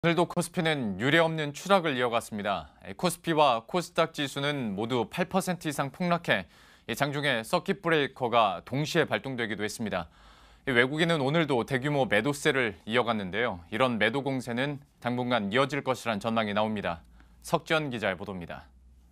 오늘도 코스피는 유례없는 추락을 이어갔습니다. 코스피와 코스닥 지수는 모두 8% 이상 폭락해 장중에 서킷 브레이커가 동시에 발동되기도 했습니다. 외국인은 오늘도 대규모 매도세를 이어갔는데요. 이런 매도 공세는 당분간 이어질 것이란 전망이 나옵니다. 석지연 기자의 보도입니다.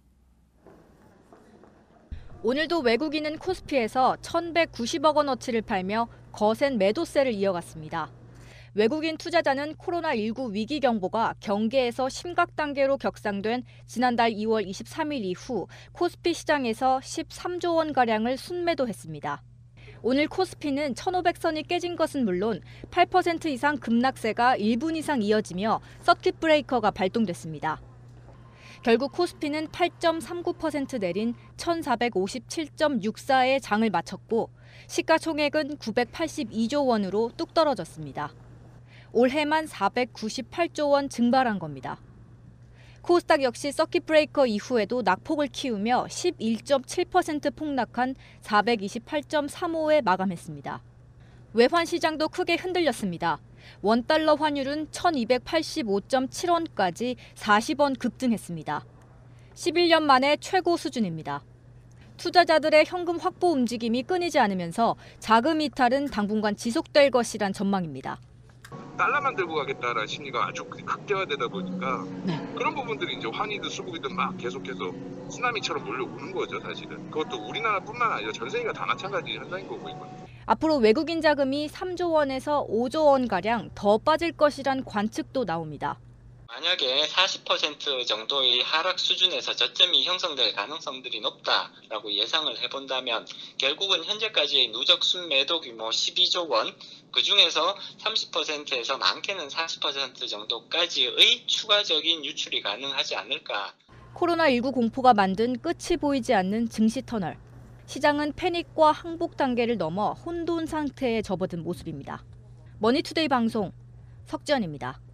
오늘도 외국인은 코스피에서 1,190억 원어치를 팔며 거센 매도세를 이어갔습니다. 외국인 투자자는 코로나19 위기 경보가 경계에서 심각 단계로 격상된 지난달 2월 23일 이후 코스피 시장에서 13조 원가량을 순매도했습니다. 오늘 코스피는 1,500선이 깨진 것은 물론 8% 이상 급락세가 1분 이상 이어지며 서킷 브레이커가 발동됐습니다. 결국 코스피는 8.39% 내린 1,457.64의 장을 마쳤고 시가총액은 982조 원으로 뚝 떨어졌습니다. 올해만 498조 원 증발한 겁니다. 코스닥 역시 서킷 브레이커 이후에도 낙폭을 키우며 11.7% 폭락한 428.35에 마감했습니다. 외환 시장도 크게 흔들렸습니다. 원달러 환율은 1,285.7원까지 40원 급등했습니다. 11년 만에 최고 수준입니다. 투자자들의 현금 확보 움직임이 끊이지 않으면서 자금 이탈은 당분간 지속될 것이란 전망입니다. 달러만 들고 가겠다라는 심리가 아주 극대화되다 보니까 그런 부분들이 이제 환이든 수국이든 막 계속해서 쓰나미처럼 몰려오는 거죠, 사실은. 그것도 우리나라뿐만 아니라 전 세계가 다 마찬가지 현상인 거고 이건. 앞으로 외국인 자금이 3조 원에서 5조 원가량 더 빠질 것이란 관측도 나옵니다. 만약에 40% 정도의 하락 수준에서 저점이 형성될 가능성들이 높다라고 예상을 해본다면 결국은 현재까지의 누적 순매도 규모 12조 원, 그중에서 30%에서 많게는 40% 정도까지의 추가적인 유출이 가능하지 않을까. 코로나19 공포가 만든 끝이 보이지 않는 증시 터널. 시장은 패닉과 항복 단계를 넘어 혼돈 상태에 접어든 모습입니다. 머니투데이 방송 석지연입니다.